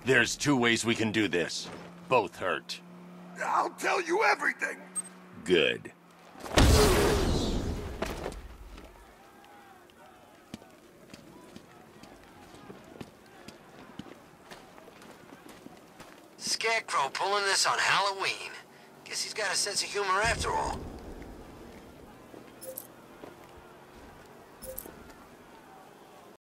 There's two ways we can do this. Both hurt. I'll tell you everything! Good. Scarecrow pulling this on Halloween. Guess he's got a sense of humor after all.